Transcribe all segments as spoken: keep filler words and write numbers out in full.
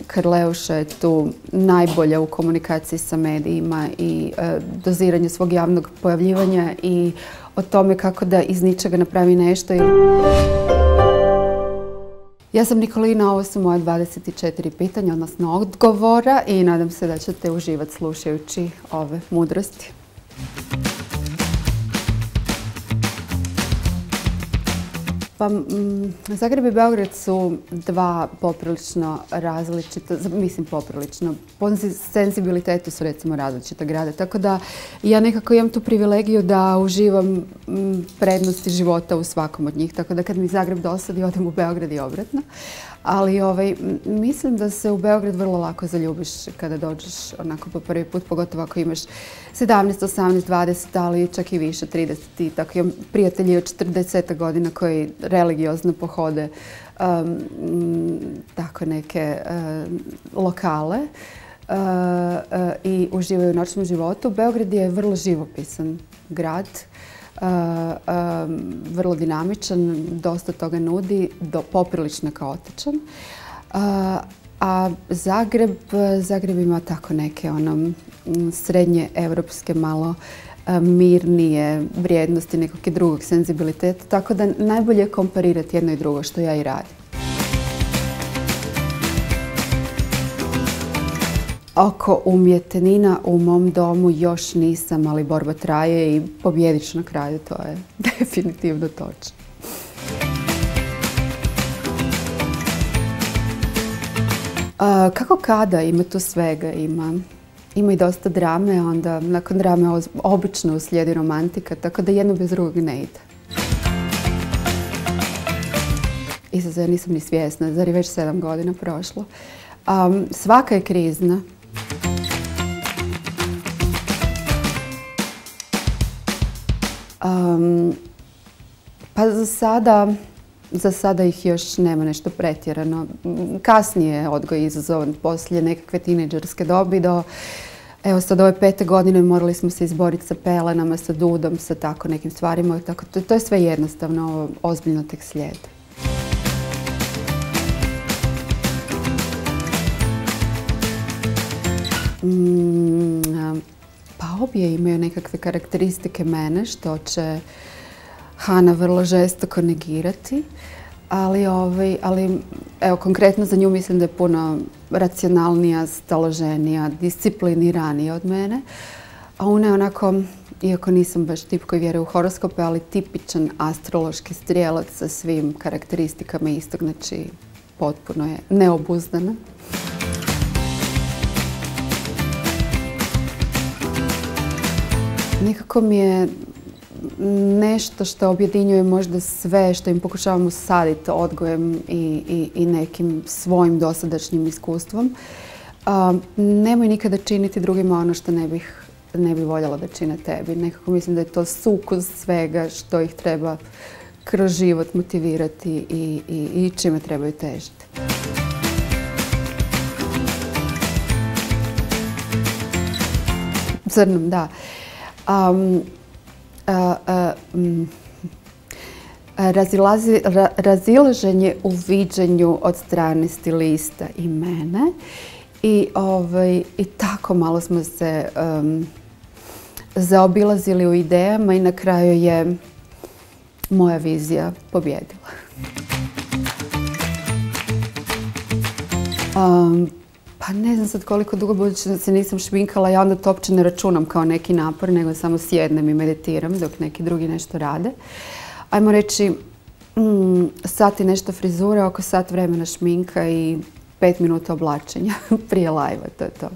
Karleuša je tu najbolja u komunikaciji sa medijima i e, doziranju svog javnog pojavljivanja i o tome kako da iz ničega napravi nešto. Ja sam Nikolina, ovo su moje dvadeset četiri pitanja, odnosno odgovora i nadam se da ćete uživati slušajući ove mudrosti. Pa, Zagreb i Beograd su dva poprilično različita, mislim poprilično, po senzibilitetu su recimo različita grada, tako da ja nekako imam tu privilegiju da uživam prednosti života u svakom od njih, tako da kad mi Zagreb dosadi odem u Beograd i obratno. Ali ovaj, mislim da se u Beograd vrlo lako zaljubiš kada dođeš onako po prvi put, pogotovo ako imaš sedamnaest, osamnaest, dvadeset, ali čak i više, trideset. I tako imam prijatelji od četrdeset godina koji religiozno pohode um, tako neke um, lokale uh, uh, i uživaju u noćnom životu. Beograd je vrlo živopisan grad. Uh, um, vrlo dinamičan, dosta toga nudi, do, poprilično kaotičan. Uh, a Zagreb, Zagreb ima tako neke ono, srednje evropske, malo uh, mirnije vrijednosti, nekog drugog senzibiliteta, tako da najbolje je komparirati jedno i drugo, što ja i radim. Oko umjetnina u mom domu još nisam, ali borba traje i pobjedit ću na kraju, to je definitivno točno. A, kako kada, ima tu svega, ima, ima i dosta drame, onda nakon drame obično uslijedi romantika, tako da jedno bez drugog ne ide. I sad ja nisam ni svjesna, zar je već sedam godina prošlo. Um, svaka je krizna. Um, pa za sada, za sada ih još nema nešto pretjerano. Kasnije je odgoj izazovan poslije nekakve tinejdžerske dobi do, evo sad ove pete godine morali smo se izboriti sa pelenama, sa dudom, sa tako nekim stvarima. Tako, to, to je sve jednostavno, ozbiljno tek slijedi. Mm, pa obje imaju nekakve karakteristike mene, što će Hana vrlo žestoko negirati, ali, ovaj, ali evo, konkretno za nju mislim da je puno racionalnija, staloženija, discipliniranija od mene. A ona je onako, iako nisam baš tip koji vjeruje u horoskope, ali tipičan astrološki strijelac sa svim karakteristikama istog, znači potpuno je neobuzdana. Nekako mi je nešto što objedinjuje možda sve što im pokušavam usaditi odgojem i, i, i nekim svojim dosadašnjim iskustvom. Um, nemoj nikada činiti drugima ono što ne bih, ne bi voljela da čine tebi. Nekako mislim da je to sukus svega što ih treba kroz život motivirati i, i, i čime trebaju težiti. Crnom, da. Um, a, a, um, razilazi, ra, razilaženje u viđenju od strane stilista i mene i, ovaj, i tako malo smo se um, zaobilazili u idejama i na kraju je moja vizija pobjedila. Um, Pa ne znam sad koliko dugo, budući da se nisam šminkala, ja onda to uopće ne računam kao neki napor, nego samo sjednem i meditiram dok neki drugi nešto rade. Ajmo reći, mm, sat i nešto frizure, oko sat vremena šminka i pet minuta oblačenja prije live-a, to je to.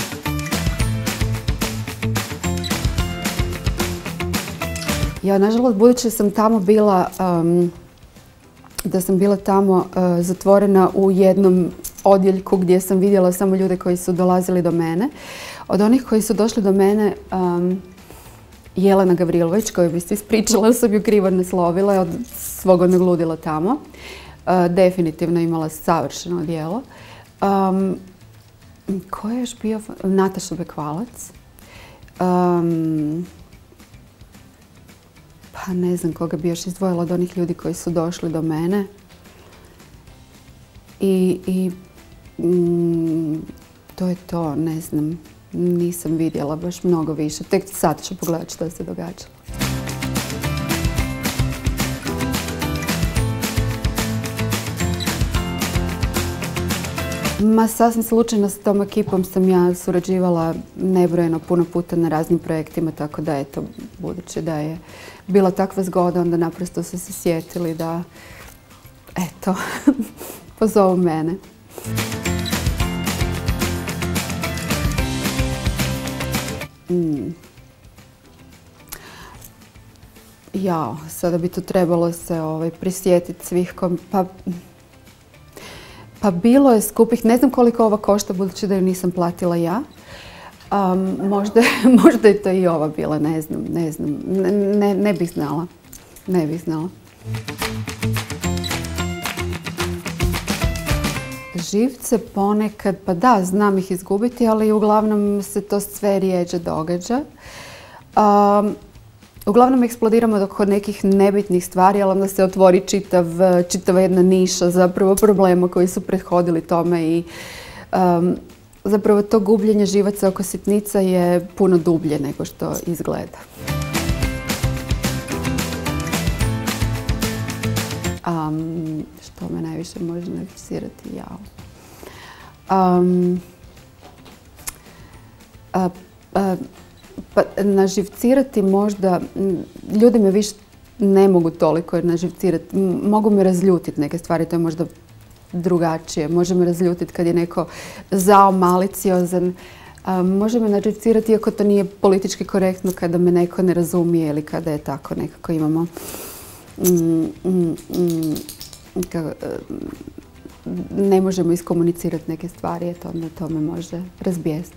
Ja, nažalost, budući da sam tamo bila, um, da sam bila tamo uh, zatvorena u jednom odjeljku gdje sam vidjela samo ljude koji su dolazili do mene. Od onih koji su došli do mene, um, Jelena Gavrilović, koju bi se ispričala, sam ju krivo naslovila od svog onog ludila tamo. Uh, definitivno imala savršeno odijelo. Um, ko je još bio? Nataša Bekvalac. Um, pa ne znam koga bi još izdvojila od onih ljudi koji su došli do mene. I, i mm, to je to, ne znam. Nisam vidjela baš mnogo više. Tek sad ću pogledati što se događalo. Ma sasvim slučajno s tom ekipom sam ja surađivala nebrojeno puno puta na raznim projektima, tako da eto, budući da je bila takva zgoda, onda naprosto su se sjetili da, eto, pozovu mene. Mm. Jao, sada bi tu trebalo se ovaj, prisjetiti svih kom... Pa, pa bilo je skupih, ne znam koliko ova košta, budući da ju nisam platila ja. Um, možda, možda je to i ova bila, ne znam, ne znam, ne, ne bih znala, ne bih znala. Živce ponekad, pa da, znam ih izgubiti, ali uglavnom se to sve rijeđe događa. Um, uglavnom eksplodiramo kod nekih nebitnih stvari, ali onda se otvori čitav, čitava jedna niša zapravo problema koji su prethodili tome i um, zapravo to gubljenje živaca oko sitnica je puno dublje nego što izgleda. Um, što me najviše može nervirati? Jao. Um, a, a, pa naživcirati možda, ljudi me više ne mogu toliko naživcirati, mogu me razljutiti neke stvari, to je možda drugačije. Može me razljutiti kad je neko zao, maliciozan, um, može me naživcirati iako to nije politički korektno kada me neko ne razumije ili kada je tako nekako imamo Mm, mm, mm, ka, ne možemo iskomunicirati neke stvari, eto onda to me može razbijestiti.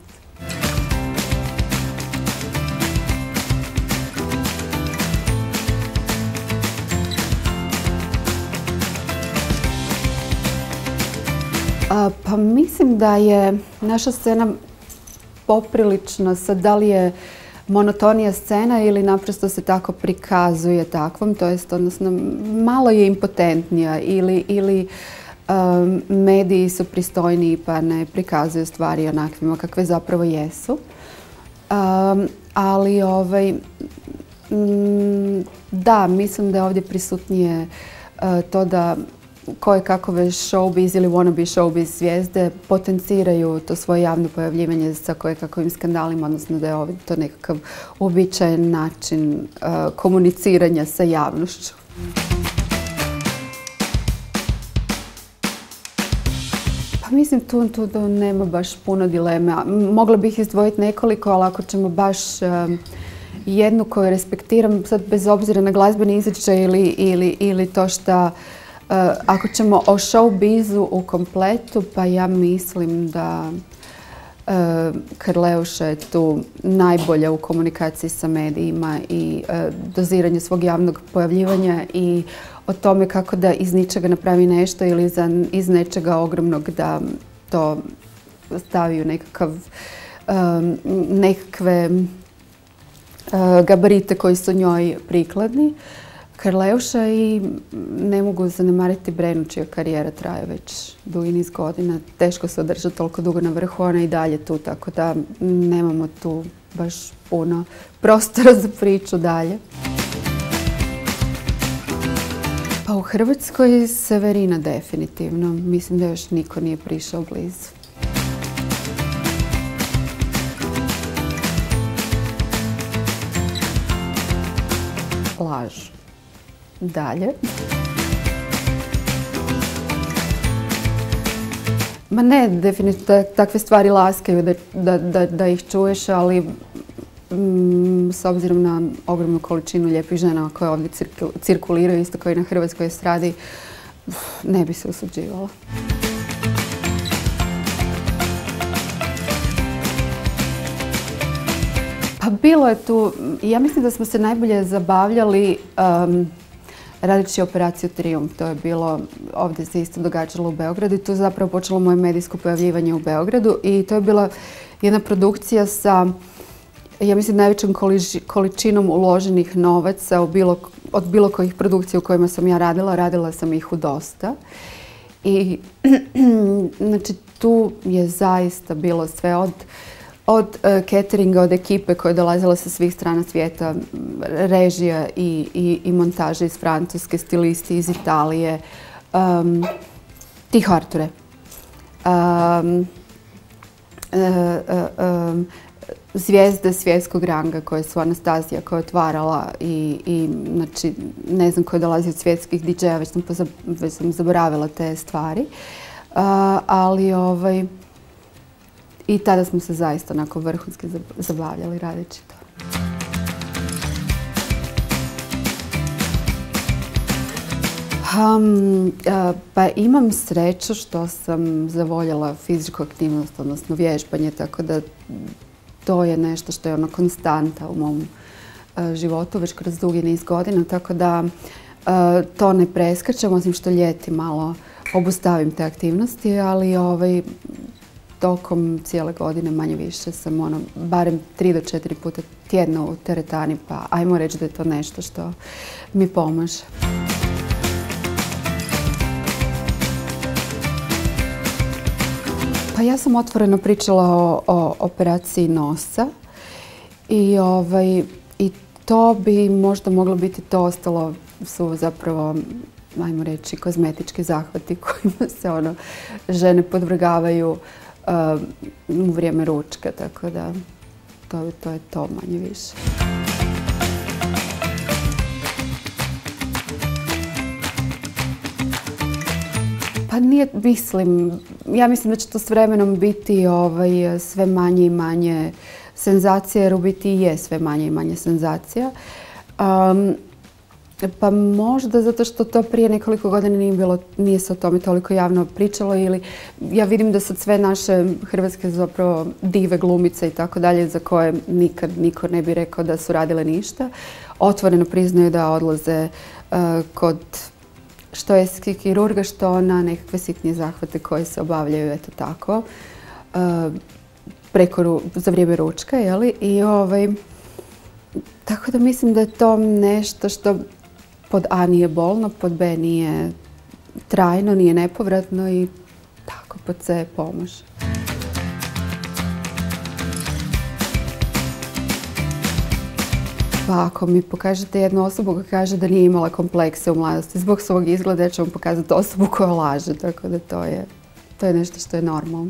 A, pa mislim da je naša scena poprilično, sad da li je monotonija scena ili naprosto se tako prikazuje takvom, to jest odnosno malo je impotentnija ili, ili um, mediji su pristojniji pa ne prikazuju stvari onakvima kakve zapravo jesu. Um, ali ovaj, mm, da, mislim da je ovdje prisutnije uh, to da koje kakove showbiz ili wannabe showbiz zvijezde potenciraju to svoje javno pojavljivanje sa koje kakvim skandalima, odnosno da je ovdje to nekakav uobičajen način uh, komuniciranja sa javnošću. Pa mislim tu, tu, tu nema baš puno dileme. Mogla bih izdvojiti nekoliko, ali ako ćemo baš um, jednu koju respektiram, sad bez obzira na glazbeni izričaj ili, ili, ili to šta Uh, ako ćemo o showbizu u kompletu, pa ja mislim da uh, Karleuša je tu najbolja u komunikaciji sa medijima i uh, doziranju svog javnog pojavljivanja i o tome kako da iz ničega napravi nešto ili za, iz nečega ogromnog da to stavi u nekakav, um, nekakve uh, gabarite koji su njoj prikladni. Karleuša i ne mogu zanemariti Brenu čija karijera traje već dugi niz godina. Teško se održati toliko dugo na vrhu, ona i dalje tu, tako da nemamo tu baš puno prostora za priču dalje. Pa u Hrvatskoj Severina definitivno. Mislim da još niko nije prišao blizu. Lažu. Dalje. Ma ne, definitivno takve stvari laskaju da, da, da, da ih čuješ, ali mm, s obzirom na ogromnu količinu lijepih žena koje ovdje cirkuliraju, isto kao i na hrvatskoj estradi, ne bi se usuđivala. Pa bilo je tu, ja mislim da smo se najbolje zabavljali um, radeći operaciju Trijumf. To je bilo, ovdje se isto događalo u Beogradu i tu je zapravo počelo moje medijsko pojavljivanje u Beogradu i to je bila jedna produkcija sa, ja mislim, najvećom količinom uloženih novaca u bilo, od bilo kojih produkcija u kojima sam ja radila. Radila sam ih u dosta. I znači tu je zaista bilo sve od Od uh, cateringa, od ekipe koja je dolazila sa svih strana svijeta, režija i, i, i montaže iz Francuske, stilisti iz Italije, um, tih Arture. Um, uh, uh, um, zvijezde svjetskog ranga koje su Anastazija koja je otvarala i, i znači, ne znam ko je dolazio od svjetskih di džeja, već sam, već sam zaboravila te stvari. Uh, ali ovaj, i tada smo se zaista onako vrhunski zabavljali radeći to. Um, uh, pa imam sreću što sam zavoljela fizičku aktivnost, odnosno vježbanje, tako da to je nešto što je ono konstanta u mom uh, životu već kroz dugi niz godina, tako da uh, to ne preskačem, osim što ljeti malo obustavim te aktivnosti, ali ovaj, tokom cijele godine manje više sam ono, barem tri do četiri puta tjedno u teretani, pa ajmo reći da je to nešto što mi pomaže. Pa ja sam otvoreno pričala o, o operaciji nosa i, ovaj, i to bi možda moglo biti to, ostalo su zapravo, ajmo reći, kozmetički zahvati kojima se ono, žene podvrgavaju Uh, u vrijeme ručka, tako da to, to je to manje više. Pa nije, mislim, ja mislim da će to s vremenom biti ovaj, sve manje i manje senzacije, jer u biti je sve manje i manje senzacija. Um, Pa možda zato što to prije nekoliko godina nije bilo, nije se o tome toliko javno pričalo, ili ja vidim da sad sve naše hrvatske zapravo dive, glumice i tako dalje, za koje nikad niko ne bi rekao da su radile ništa, otvoreno priznaju da odlaze uh, kod što je kirurga, što na nekakve sitnije zahvate koje se obavljaju, eto tako, uh, preko, za vrijeme ručka, jeli? I ovaj, tako da mislim da je to nešto što pod A nije bolno, pod B nije trajno, nije nepovratno i tako pod C pomaže. Pa ako mi pokažete jednu osobu koja kaže da nije imala komplekse u mladosti zbog svog izgleda, ja ću vam pokazati osobu koja laže, tako da to je, to je nešto što je normalno.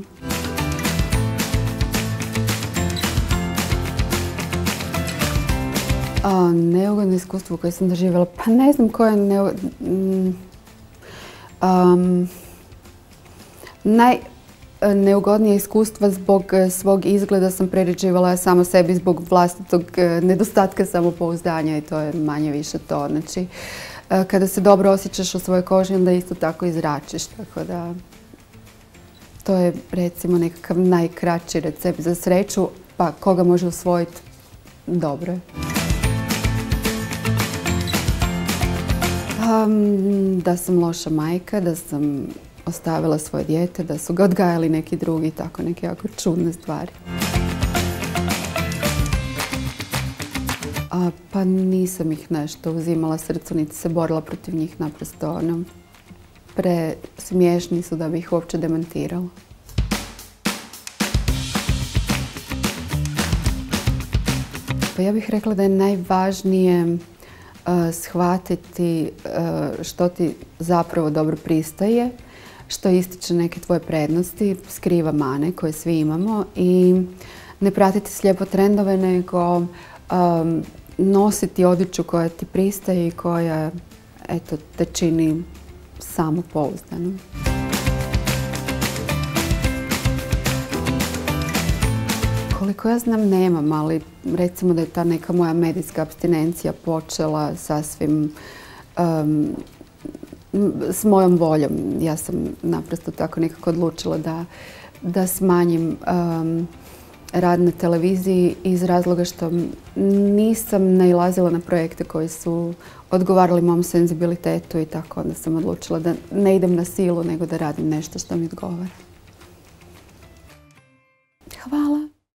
A, neugodno iskustvo koje sam doživjela, pa ne znam koje je neugodno. Um, najneugodnije iskustva zbog svog izgleda sam priređivala samo sebi zbog vlastitog nedostatka samopouzdanja i to je manje više to. Znači, kada se dobro osjećaš u svojoj koži, onda isto tako i zračiš, tako da to je recimo nekakav najkraći recept za sreću, pa koga može usvojiti, dobro je. Um, da sam loša majka, da sam ostavila svoje dijete, da su ga odgajali neki drugi, tako neke jako čudne stvari. A, pa nisam ih nešto uzimala srcu, niti se borila protiv njih, naprosto ono, pre smiješni su da bi ih uopće demantirala. Pa ja bih rekla da je najvažnije shvatiti što ti zapravo dobro pristaje, što ističe neke tvoje prednosti, skriva mane koje svi imamo i ne pratiti slijepo trendove, nego um, nositi odjeću koja ti pristaje i koja eto, te čini samopouzdanom. Koliko ja znam nemam, ali recimo da je ta neka moja medijska apstinencija počela sasvim um, s mojom voljom. Ja sam naprosto tako nekako odlučila da, da smanjim um, rad na televiziji iz razloga što nisam nailazila na projekte koji su odgovarali mom senzibilitetu i tako onda sam odlučila da ne idem na silu nego da radim nešto što mi odgovara.